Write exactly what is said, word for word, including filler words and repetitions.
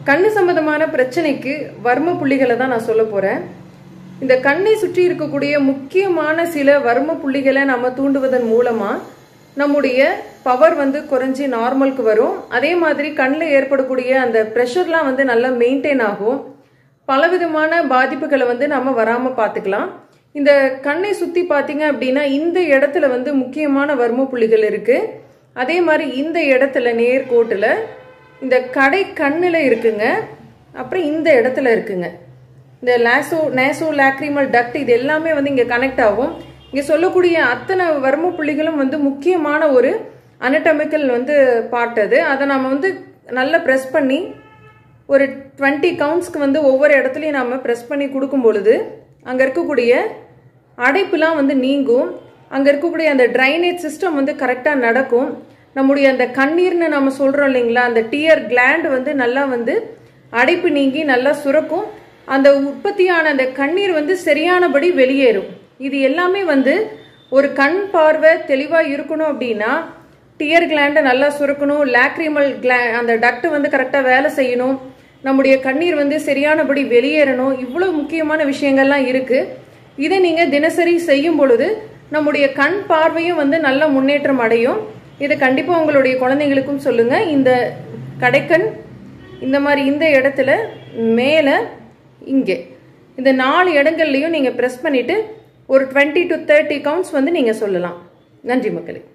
கண்ணு சம்பந்தமான பிரச்சனைக்கு வர்ம புள்ளிகளை தான் நான் சொல்ல போறேன். இந்த கண்ணை சுற்றி இருக்கக்கூடிய முக்கியமான சில வர்ம புள்ளிகளை நம்ம தூண்டுவதன் மூலமா நம்முடைய பவர் வந்து குறைஞ்சி நார்மலுக்கு வரும். அதே மாதிரி கண்ணில் ஏற்படக்கூடிய அந்த ப்ரெஷர்லாம் வந்து நல்லா மெயின்டைன் ஆகும். பலவிதமான பாதிப்புகளை வந்து நம்ம வராம பார்த்துக்கலாம். இந்த கண்ணை சுத்தி பார்த்தீங்க அப்படின்னா இந்த இடத்துல வந்து முக்கியமான வர்ம புள்ளிகள் இருக்கு. அதே மாதிரி இந்த இடத்துல நேர்கோட்டில் இந்த கடை கண்ணில் இருக்குங்க. அப்புறம் இந்த இடத்துல இருக்குங்க. இந்த லாசோ நேசோ லாக்ரிமல் டக்ட் இது எல்லாமே வந்து இங்கே கனெக்ட் ஆகும். இங்கே சொல்லக்கூடிய அத்தனை வர்ம புள்ளிகளும் வந்து முக்கியமான ஒரு அனட்டமிக்கல் வந்து பார்ட் அது. அதை நம்ம வந்து நல்லா ப்ரெஸ் பண்ணி ஒரு டுவெண்ட்டி கவுண்ட்ஸ்க்கு வந்து ஒவ்வொரு இடத்துலையும் நம்ம ப்ரெஸ் பண்ணி கொடுக்கும் பொழுது அங்கே இருக்கக்கூடிய அடைப்புலாம் வந்து நீங்கும். அங்கே இருக்கக்கூடிய அந்த ட்ரைனேஜ் சிஸ்டம் வந்து கரெக்டாக நடக்கும். நம்முடைய அந்த கண்ணீர்னு நம்ம சொல்கிறோம் இல்லைங்களா, அந்த டியர் கிளாண்ட் வந்து நல்லா வந்து அடைப்பு நீங்கி நல்லா சுரக்கும். அந்த உற்பத்தியான அந்த கண்ணீர் வந்து சரியானபடி வெளியேறும். இது எல்லாமே வந்து ஒரு கண் பார்வை தெளிவாக இருக்கணும் அப்படின்னா டியர் கிளாண்டை நல்லா சுரக்கணும், லாக்ரிமல் கிளா அந்த டக்ட் வந்து கரெக்டாக வேலை செய்யணும், நம்முடைய கண்ணீர் வந்து சரியானபடி வெளியேறணும். இவ்வளோ முக்கியமான விஷயங்கள்லாம் இருக்குது. இதை நீங்கள் தினசரி செய்யும் பொழுது நம்முடைய கண் பார்வையும் வந்து நல்ல முன்னேற்றம் அடையும். இதை கண்டிப்பாக உங்களுடைய குழந்தைங்களுக்கும் சொல்லுங்கள். இந்த கடைக்கண் இந்த மாதிரி இந்த இடத்துல மேலே இங்கே இந்த நாலு இடங்கள்லையும் நீங்கள் ப்ரெஸ் பண்ணிவிட்டு ஒரு டுவெண்ட்டி டு தேர்ட்டி கவுண்ட்ஸ் வந்து நீங்கள் சொல்லலாம். நன்றி மக்களே.